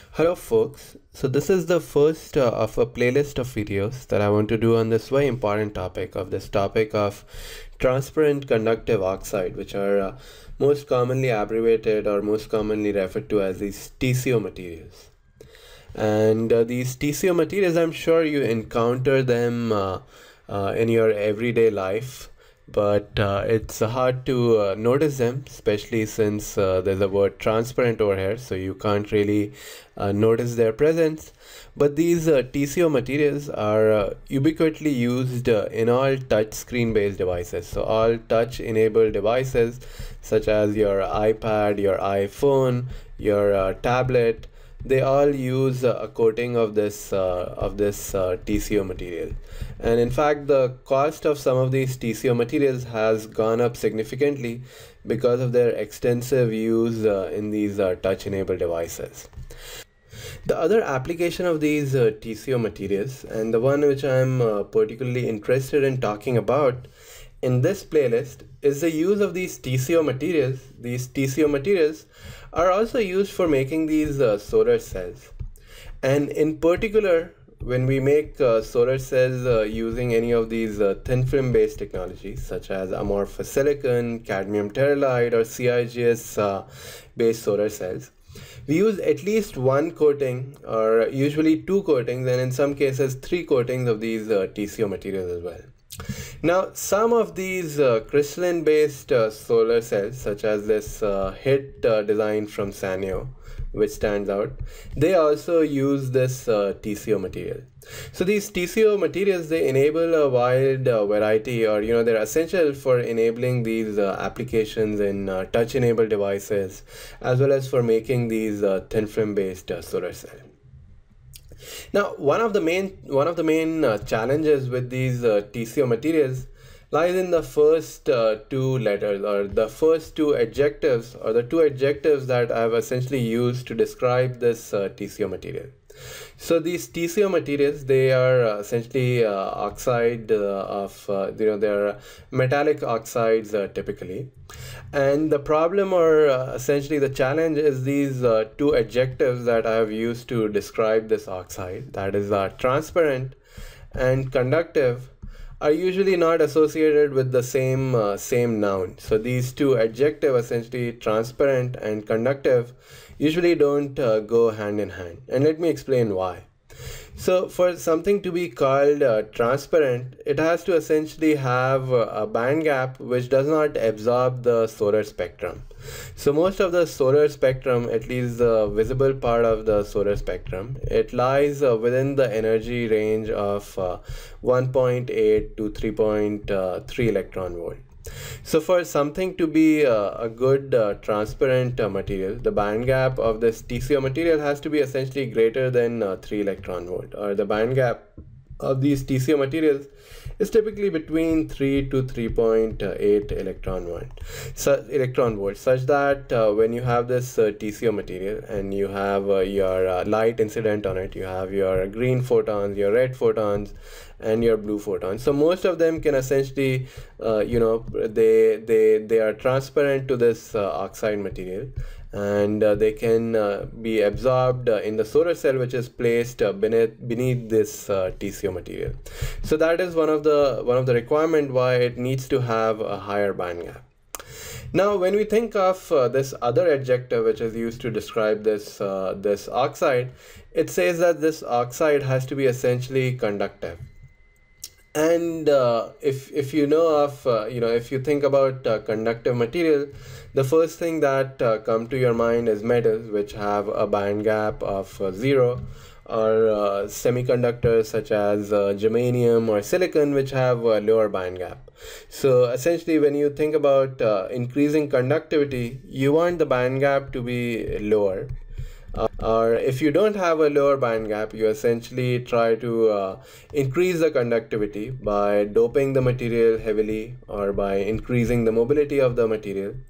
Hello folks, so this is the first of a playlist of videos that I want to do on this very important topic of transparent conductive oxide, which are most commonly abbreviated or most commonly referred to as these TCO materials. And these TCO materials, I'm sure you encounter them in your everyday life, but it's hard to notice them, especially since there's a word transparent over here, so you can't really notice their presence. But these TCO materials are ubiquitously used in all touch screen based devices. So all touch enabled devices such as your iPad, your iPhone, your tablet, they all use a coating of this TCO material. And in fact, the cost of some of these TCO materials has gone up significantly because of their extensive use in these touch-enabled devices. The other application of these TCO materials, and the one which I'm particularly interested in talking about in this playlist, is the use of these TCO materials. These TCO materials are also used for making these solar cells. And in particular, when we make solar cells using any of these thin film based technologies such as amorphous silicon, cadmium telluride, or CIGS based solar cells, we use at least one coating, or usually two coatings, and in some cases three coatings of these TCO materials as well. Now, some of these crystalline based solar cells, such as this HIT design from Sanyo, which stands out, they also use this TCO material. So these TCO materials, they enable a wide variety, or they're essential for enabling these applications in touch enabled devices, as well as for making these thin film based solar cells. Now, one of the main challenges with these TCO materials lies in the first two letters, or the first two adjectives, or the two adjectives that I've essentially used to describe this TCO material. So these TCO materials, they are essentially oxide they're metallic oxides typically. And the problem, or essentially the challenge, is these two adjectives that I have used to describe this oxide, that is transparent and conductive, are usually not associated with the same noun. So these two adjectives, essentially transparent and conductive, usually don't go hand in hand. And let me explain why. So for something to be called transparent, it has to essentially have a band gap which does not absorb the solar spectrum. So most of the solar spectrum, at least the visible part of the solar spectrum, it lies within the energy range of 1.8 to 3.3 electron volt. So for something to be a good transparent material, the band gap of this TCO material has to be essentially greater than 3 electron volt, or the band gap of these TCO materials is typically between 3 to 3.8 electron volt, such that when you have this TCO material and you have your light incident on it, you have your green photons, your red photons, and your blue photons. So most of them can essentially they are transparent to this oxide material, and they can be absorbed in the solar cell, which is placed beneath this TCO material. So that is one of the requirement why it needs to have a higher band gap. Now, when we think of this other adjective which is used to describe this oxide, it says that this oxide has to be essentially conductive. And if you know of, if you think about conductive material, the first thing that come to your mind is metals, which have a band gap of 0, or semiconductors such as germanium or silicon, which have a lower band gap. So essentially, when you think about increasing conductivity, you want the band gap to be lower. Or if you don't have a lower band gap, you essentially try to increase the conductivity by doping the material heavily, or by increasing the mobility of the material.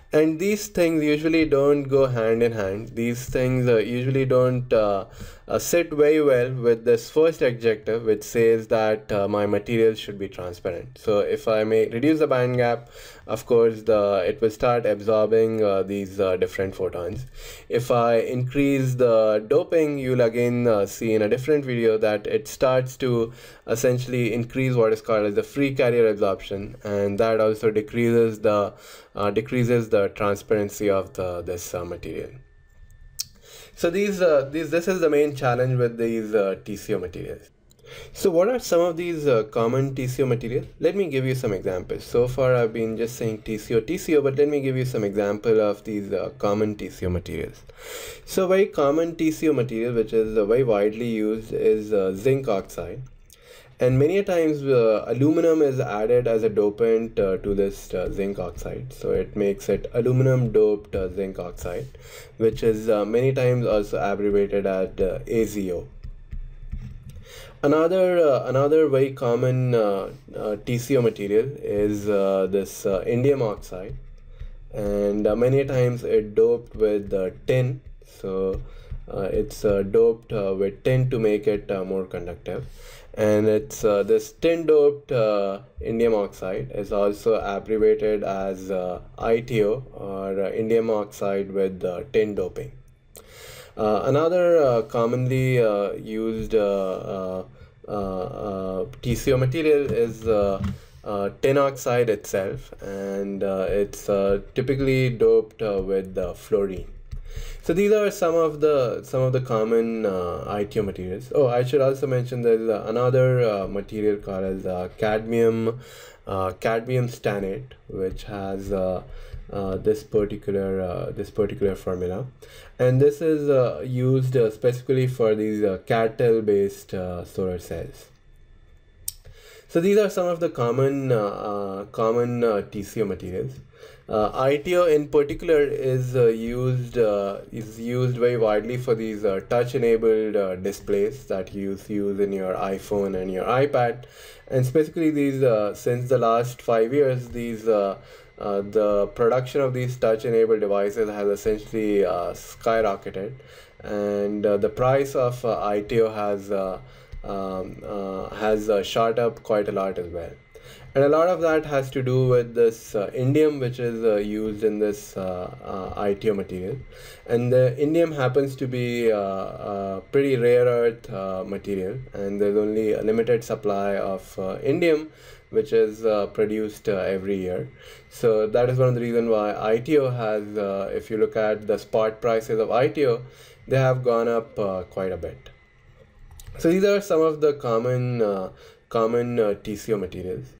And these things usually don't go hand in hand. These things usually don't sit very well with this first adjective, which says that my materials should be transparent. So if I may reduce the band gap, of course it will start absorbing these different photons. If I increase the doping, you'll again see in a different video that it starts to essentially increase what is called as the free carrier absorption, and that also decreases the transparency of this material. So this is the main challenge with these TCO materials. So what are some of these common TCO materials? Let me give you some examples. So far I've been just saying TCO, but let me give you some example of these common TCO materials. So very common TCO material which is very widely used is zinc oxide. And many times aluminum is added as a dopant to this zinc oxide. So it makes it aluminum doped zinc oxide, which is many times also abbreviated as AZO. Another very common TCO material is this indium oxide, and many times it doped with tin. So it's doped with tin to make it more conductive, and it's this tin doped indium oxide is also abbreviated as ITO, or indium oxide with tin doping. Another commonly used TCO material is tin oxide itself, and it's typically doped with fluorine. So these are some of the common ITO materials. Oh, I should also mention there's another material called as cadmium stannate, which has this particular formula, and this is used specifically for these CATL based solar cells. So these are some of the common TCO materials. ITO in particular is used very widely for these touch-enabled displays that you use in your iPhone and your iPad, and specifically these since the last 5 years, the production of these touch-enabled devices has essentially skyrocketed, and the price of ITO has shot up quite a lot as well. And a lot of that has to do with this indium, which is used in this ITO material. And the indium happens to be a pretty rare earth material, and there's only a limited supply of indium, which is produced every year. So that is one of the reasons why ITO has, if you look at the spot prices of ITO, they have gone up quite a bit. So these are some of the common TCO materials.